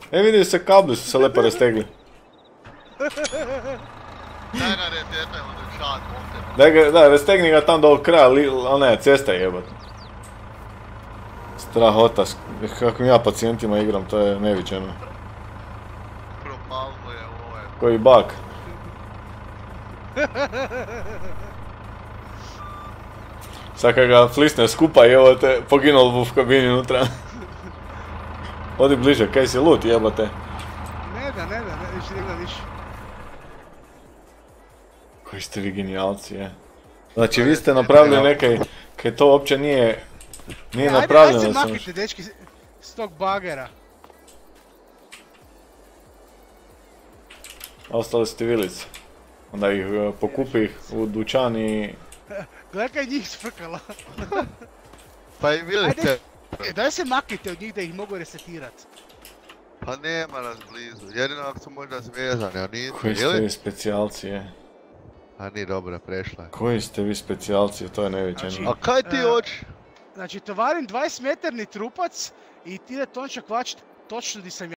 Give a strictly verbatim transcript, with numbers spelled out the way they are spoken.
E vidi se, kabli su se lepo rastegli. Daj na retetaj ono šat ovdje. Daj ga, da, rastegni ga tam do ovog kraja, li, ali ne, cesta jebate. Strahota, kako ja pacijentima igram, to je neviđeno. Propalno je ovo je. Koji bak. Sad kad ga flisne skupa jebote, poginul bu u kabini unutra. Odi bliže, kaj si lut jebote. Ne da, ne da, ne, više ne gledaš. Koji ste vi genijalci, je. Znači vi ste napravili nekaj, kaj to uopće nije, nije napravljeno. Ajde, ajde se maknite dečki s tog bagera. Ostali ste vilice. Onda ih pokupi ih u dućan i... Gledaj kaj njih sprkala. Pa i vidite. E, daj se maknite od njih da ih mogu resetirat. Pa nema nas blizu, jedino ako su možda zvezani, a nisu, Koji ste ili? vi specijalci, je. A nije dobro, prešla je. Koji ste vi specijalci, to je neviđeno. Znači, A kaj ti e, hoćeš? Znači, tovarim dvadeset metarni trupac i ti da Tončak kvač točno di sam ja.